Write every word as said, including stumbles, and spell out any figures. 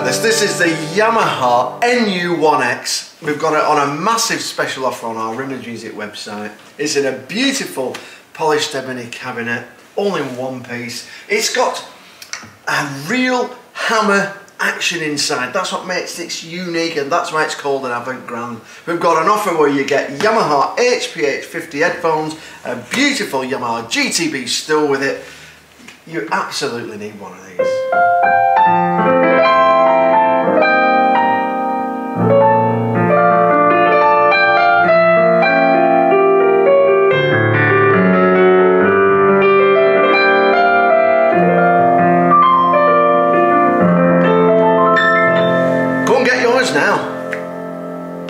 this. This is the Yamaha N U one X. We've got it on a massive special offer on our Image Music website. It's in a beautiful polished ebony cabinet, all in one piece. It's got a real hammer action inside. That's what makes it unique, and that's why it's called an Avant Grand. We've got an offer where you get Yamaha H P H fifty headphones, a beautiful Yamaha G T B stool with it. You absolutely need one of these.